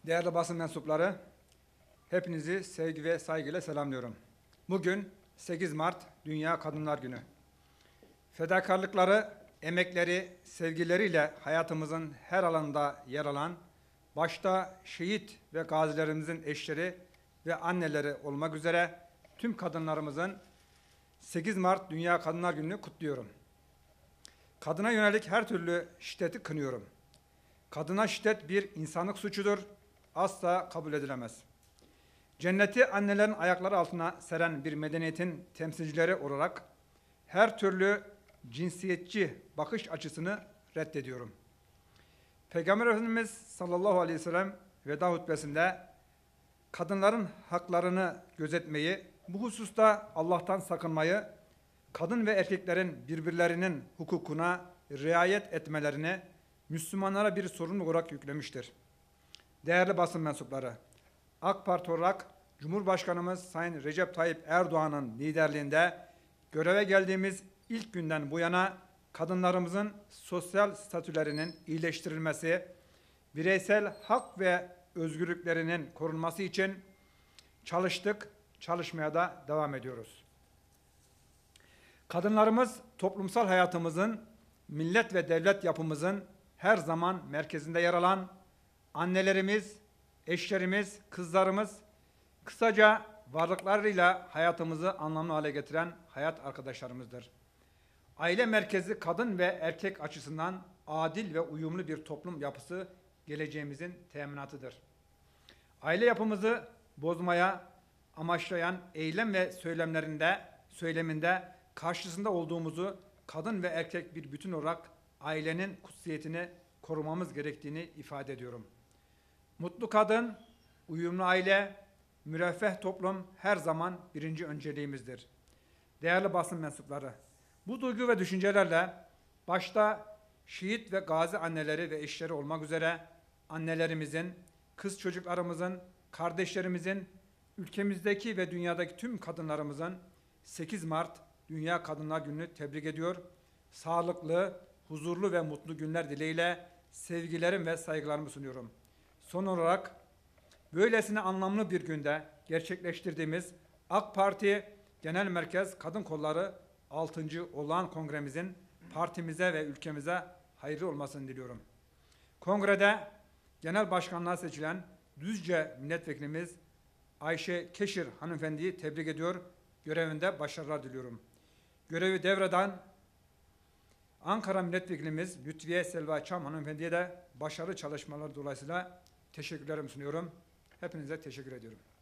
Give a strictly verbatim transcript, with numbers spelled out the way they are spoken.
Değerli basın mensupları, hepinizi sevgi ve saygıyla selamlıyorum. Bugün sekiz Mart Dünya Kadınlar Günü. Fedakarlıkları, emekleri, sevgileriyle hayatımızın her alanında yer alan, başta şehit ve gazilerimizin eşleri ve anneleri olmak üzere tüm kadınlarımızın sekiz Mart Dünya Kadınlar Günü'nü kutluyorum. Kadına yönelik her türlü şiddeti kınıyorum. Kadına şiddet bir insanlık suçudur, asla kabul edilemez. Cenneti annelerin ayakları altına seren bir medeniyetin temsilcileri olarak her türlü cinsiyetçi bakış açısını reddediyorum. Peygamber Efendimiz sallallahu aleyhi ve sellem veda hutbesinde kadınların haklarını gözetmeyi, bu hususta Allah'tan sakınmayı, kadın ve erkeklerin birbirlerinin hukukuna riayet etmelerini Müslümanlara bir sorumluluk olarak yüklemiştir. Değerli basın mensupları, AK Parti olarak Cumhurbaşkanımız Sayın Recep Tayyip Erdoğan'ın liderliğinde göreve geldiğimiz ilk günden bu yana kadınlarımızın sosyal statülerinin iyileştirilmesi, bireysel hak ve özgürlüklerinin korunması için çalıştık, çalışmaya da devam ediyoruz. Kadınlarımız toplumsal hayatımızın, millet ve devlet yapımızın her zaman merkezinde yer alan annelerimiz, eşlerimiz, kızlarımız, kısaca varlıklarıyla hayatımızı anlamlı hale getiren hayat arkadaşlarımızdır. Aile merkezi kadın ve erkek açısından adil ve uyumlu bir toplum yapısı geleceğimizin teminatıdır. Aile yapımızı bozmaya amaçlayan eylem ve söylemlerinde, söyleminde karşısında olduğumuzu kadın ve erkek bir bütün olarak ailenin kutsiyetini korumamız gerektiğini ifade ediyorum. Mutlu kadın, uyumlu aile, müreffeh toplum her zaman birinci önceliğimizdir. Değerli basın mensupları, bu duygu ve düşüncelerle başta şehit ve gazi anneleri ve eşleri olmak üzere annelerimizin, kız çocuklarımızın, kardeşlerimizin, ülkemizdeki ve dünyadaki tüm kadınlarımızın sekiz Mart Dünya Kadınlar Günü'nü tebrik ediyor. Sağlıklı, huzurlu ve mutlu günler dileğiyle sevgilerim ve saygılarımı sunuyorum. Son olarak böylesine anlamlı bir günde gerçekleştirdiğimiz AK Parti Genel Merkez Kadın Kolları altıncı Olağan Kongremizin partimize ve ülkemize hayırlı olmasını diliyorum. Kongrede genel başkanlığa seçilen Düzce Milletvekilimiz Ayşe Keşir hanımefendiyi tebrik ediyor, görevinde başarılar diliyorum. Görevi devreden Ankara Milletvekilimiz Lütfiye Selva Çam hanımefendiye de başarılı çalışmalar dolayısıyla teşekkürlerimi sunuyorum. Hepinize teşekkür ediyorum.